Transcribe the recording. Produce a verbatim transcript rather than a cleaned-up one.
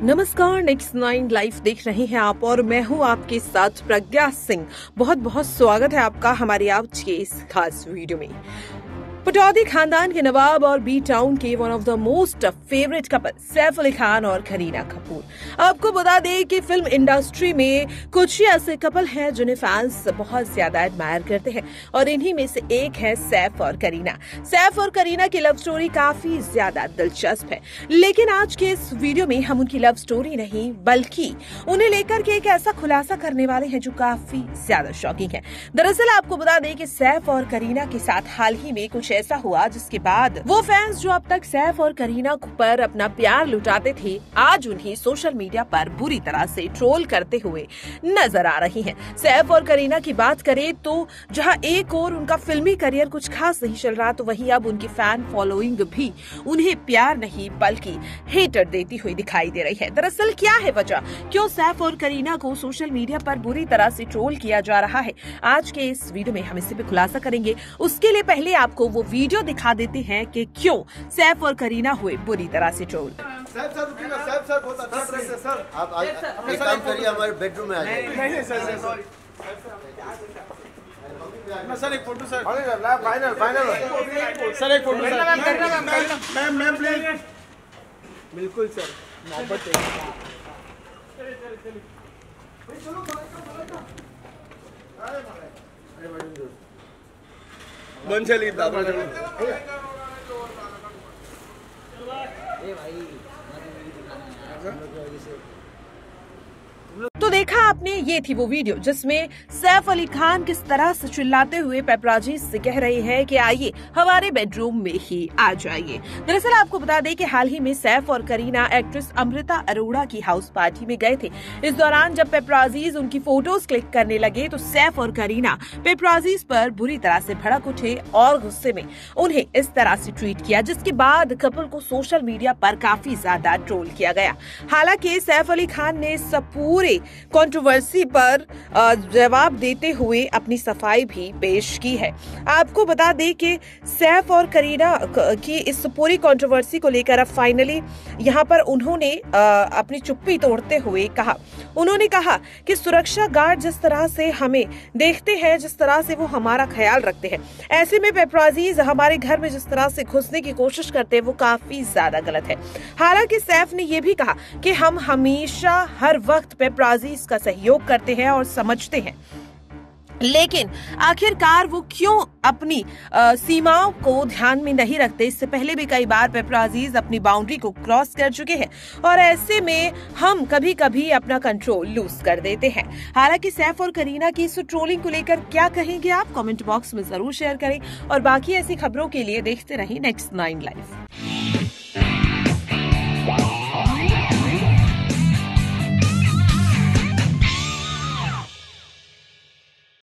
नमस्कार, next nine live देख रहे हैं आप और मैं हूं आपके साथ प्रज्ञा सिंह। बहुत बहुत स्वागत है आपका हमारी आज के इस खास वीडियो में। पटौदी खानदान के नवाब और बी टाउन के one of the most favourite couple Saif Ali Khan और करीना कपूर। आपको बता दें कि फिल्म इंडस्ट्री में कुछ ही ऐसे कपल हैं जिन्हें फैंस बहुत ज्यादा एडमायर करते हैं और इन्हीं में से एक है सैफ और करीना। सैफ और करीना की लव स्टोरी काफी ज्यादा दिलचस्प है, लेकिन आज के इस वीडियो में हम उनकी लव स्टोरी नहीं बल्कि उन्हें लेकर के एक ऐसा खुलासा करने वाले हैं जो काफी ज्यादा शॉकिंग है। दरअसल आपको बता दें कि सैफ और करीना के साथ हाल ही में कुछ ऐसा हुआ जिसके बाद वो फैंस जो अब तक सैफ और करीना पर अपना प्यार लुटाते थे, आज उन्हें सोशल मीडिया पर बुरी तरह से ट्रोल करते हुए नजर आ रही हैं। सैफ और करीना की बात करें तो जहां एक और उनका फिल्मी करियर कुछ खास नहीं चल रहा, तो वहीं अब उनकी फैन फॉलोइंग भी उन्हें प्यार नहीं बल्कि हेटर देती हुई दिखाई दे रही है। दरअसल क्या है वजह, क्यों सैफ और करीना को सोशल मीडिया पर बुरी तरह से ट्रोल किया जा रहा है, आज के इस वीडियो में हम इसी पे खुलासा करेंगे। उसके लिए पहले आपको वो वीडियो दिखा देते हैं कि क्यों सैफ और करीना हुए बुरी तरह से ट्रोल। सैफ सर रुकिएगा, सैफ सर बहुत अच्छा ड्रेस है सर। आप एक काम करिए, हमारे बेडरूम में आ जाइए। नहीं नहीं सर सर ना सर एक photo sir. Final final sir एक फोटो सर। मैम करना मैम करना मैम मैम प्लीज। बिल्कुल सर, मोहब्बत है। चलिए चलिए चलिए चलो चलो। अरे अरे मैडम जी बन चली दादा ए भाई तो देखा आपने, ये थी वो वीडियो जिसमें सैफ अली खान किस तरह से चिल्लाते हुए पेपराजी से कह रहे हैं कि आइए हमारे बेडरूम में ही आ जाइए। दरअसल आपको बता दें कि हाल ही में सैफ और करीना एक्ट्रेस अमृता अरोड़ा की हाउस पार्टी में गए थे। इस दौरान जब पेपराजीज उनकी फोटोज क्लिक करने लगे तो सैफ और करीना पेपराजीज पर बुरी तरह से भड़क उठे और गुस्से में उन्हें इस तरह से ट्वीट किया, जिसके बाद कपल को सोशल मीडिया पर काफी ज्यादा ट्रोल किया गया। हालांकि सैफ अली खान ने इस पूरे कंट्रोवर्सी पर जवाब देते हुए अपनी सफाई भी पेश की है। आपको बता दें कि सैफ और करीना की इस पूरी कंट्रोवर्सी को लेकर अब फाइनली यहां पर उन्होंने अपनी चुप्पी तोड़ते हुए कहा उन्होंने कहा कि सुरक्षा गार्ड जिस तरह से हमें देखते हैं, जिस तरह से वो हमारा ख्याल रखते हैं, ऐसे में पेपराजीज हमारे घर में जिस तरह से घुसने की कोशिश करते हैं वो काफी ज्यादा गलत है। हालांकि सैफ ने यह भी कहा कि हम हमेशा हर वक्त पेपराजीज का सहयोग करते हैं और समझते हैं, लेकिन आखिरकार वो क्यों अपनी आ, सीमाओं को ध्यान में नहीं रखते। इससे पहले भी कई बार पेपराजीज अपनी बाउंड्री को क्रॉस कर चुके हैं और ऐसे में हम कभी कभी अपना कंट्रोल लूज कर देते हैं। हालांकि सैफ और करीना की इस ट्रोलिंग को लेकर क्या कहेंगे आप, कमेंट बॉक्स में जरूर शेयर करें और बाकी ऐसी खबरों के लिए देखते रहें नेक्स्ट नाइन लाइव।